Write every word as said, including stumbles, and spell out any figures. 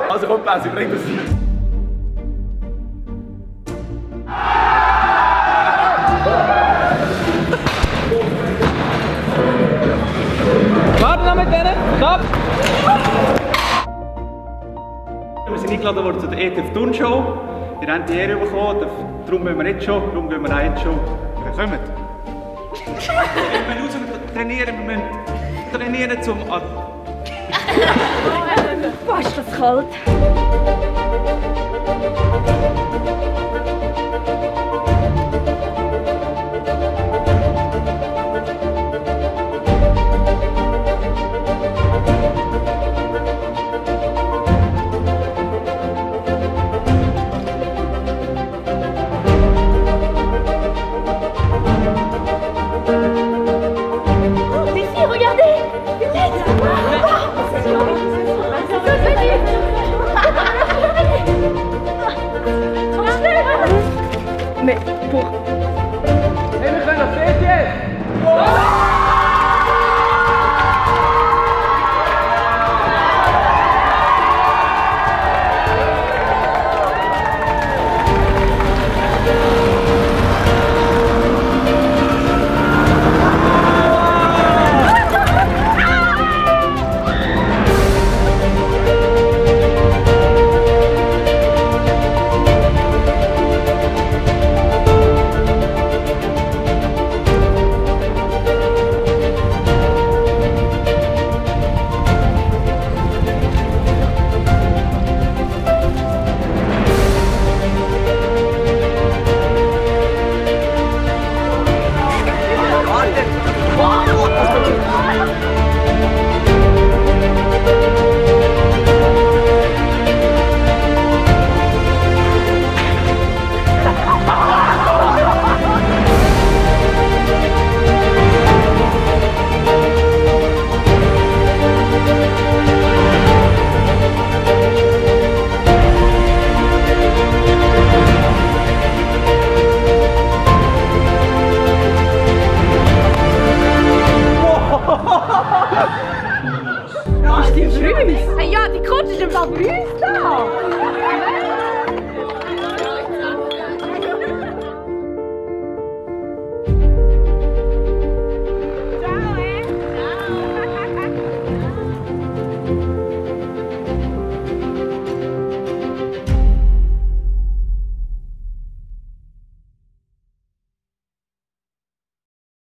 Also komm, Pause, bring das. Warte noch mit denen! Stopp! Wir sind eingeladen worden zu der E T F Turnshow. Wir haben die Ehre bekommen, darum müssen wir jetzt schon, darum gehen wir auch jetzt schon. Wir kommen. Wir müssen raus trainieren, wir müssen trainieren zum... Boah, ist das kalt. Mais pour